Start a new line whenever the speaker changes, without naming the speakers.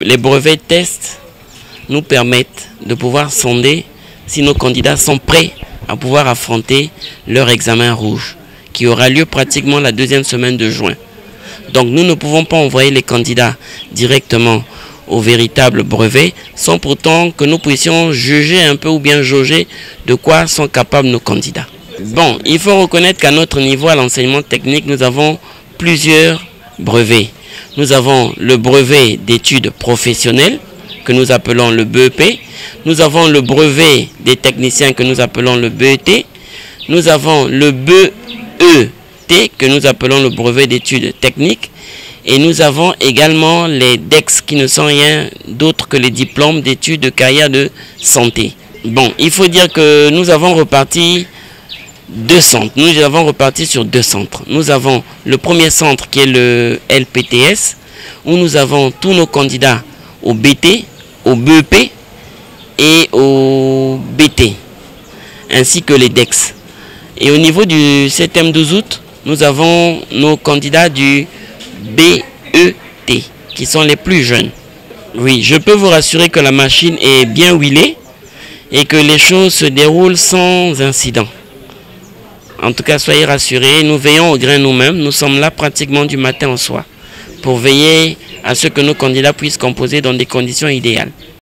Les brevets tests nous permettent de pouvoir sonder si nos candidats sont prêts à pouvoir affronter leur examen rouge, qui aura lieu pratiquement la deuxième semaine de juin. Donc nous ne pouvons pas envoyer les candidats directement au véritable brevet, sans pourtant que nous puissions juger un peu ou bien jauger de quoi sont capables nos candidats. Bon, il faut reconnaître qu'à notre niveau, à l'enseignement technique, nous avons plusieurs brevets. Nous avons le brevet d'études professionnelles, que nous appelons le BEP. Nous avons le brevet des techniciens, que nous appelons le BET. Nous avons le BET, que nous appelons le brevet d'études techniques. Et nous avons également les DEX, qui ne sont rien d'autre que les diplômes d'études de carrière de santé. Bon, il faut dire que nous avons reparti deux centres. Nous avons reparti sur deux centres. Nous avons le premier centre qui est le LPTS, où nous avons tous nos candidats au BT, au BEP et au BT, ainsi que les DEX. Et au niveau du 7e 12 août, nous avons nos candidats du BET, qui sont les plus jeunes. Oui, je peux vous rassurer que la machine est bien huilée et que les choses se déroulent sans incident. En tout cas, soyez rassurés, nous veillons au grain nous-mêmes. Nous sommes là pratiquement du matin au soir pour veiller à ce que nos candidats puissent composer dans des conditions idéales.